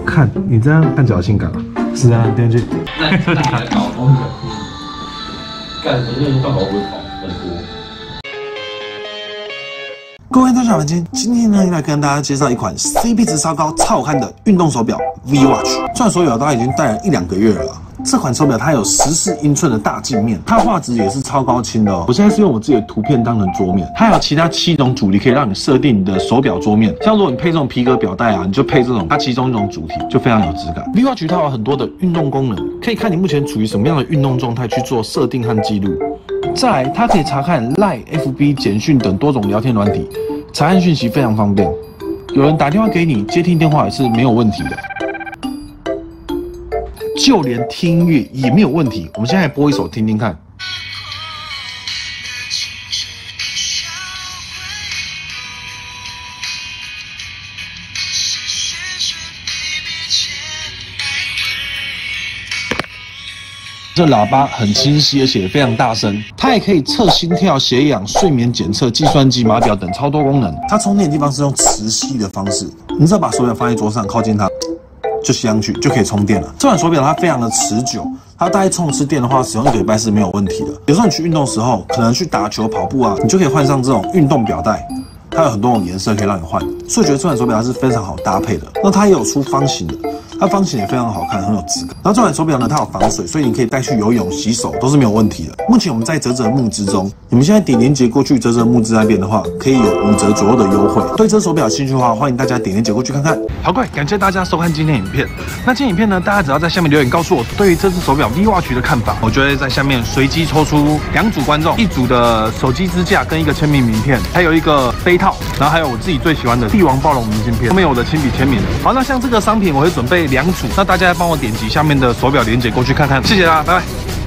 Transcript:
看你这样看起来好性感啊！是啊，点进去。 那你来搞风格，干什么到搞不好很多。 各位大家好，今天呢来跟大家介绍一款 CP 值超高、超好看的运动手表 V Watch。这款手表大概已经戴了1-2个月了。这款手表它有14英寸的大镜面，它的画质也是超高清的哦。我现在是用我自己的图片当成桌面，它还有其他7种主题可以让你设定你的手表桌面。像如果你配这种皮革表带啊，你就配这种它其中一种主题，就非常有质感。V Watch 它有很多的运动功能，可以看你目前处于什么样的运动状态去做设定和记录。再来，它可以查看 Line、FB、简讯等多种聊天软体，查看讯息非常方便。有人打电话给你，接听电话也是没有问题的。就连听音乐也没有问题。我们现在来播一首听听看。这喇叭很清晰，而且非常大声。它也可以测心跳、血氧、睡眠检测、计算机、码表等超多功能。它充电的地方是用磁吸的方式，你只要把手表放在桌上，靠近它。就吸上去就可以充电了。这款手表它非常的持久，它大概充一次电的话，使用1个礼拜是没有问题的。有时候你去运动的时候，可能去打球、跑步啊，你就可以换上这种运动表带，它有很多种颜色可以让你换，所以我觉得这款手表它是非常好搭配的。那它也有出方形的，它方形也非常好看，很有质感。然后这款手表呢，它有防水，所以你可以带去游泳、洗手都是没有问题的。目前我们在嘖嘖募资中，你们现在点链接过去嘖嘖募资那边的话，可以有5折左右的优惠。对这手表有兴趣的话，欢迎大家点链接过去看看。好，各位，感谢大家收看今天影片。那今天影片呢，大家只要在下面留言告诉我对于这只手表 V Watch 的看法，我就会在下面随机抽出2组观众，1组的手机支架跟一个签名名片，还有一个杯套，然后还有我自己最喜欢的帝王暴龙明信片，后面有我的亲笔签名。好，那像这个商品我会准备2组，那大家帮我点击下面的手表链接过去看看，谢谢大家，拜拜。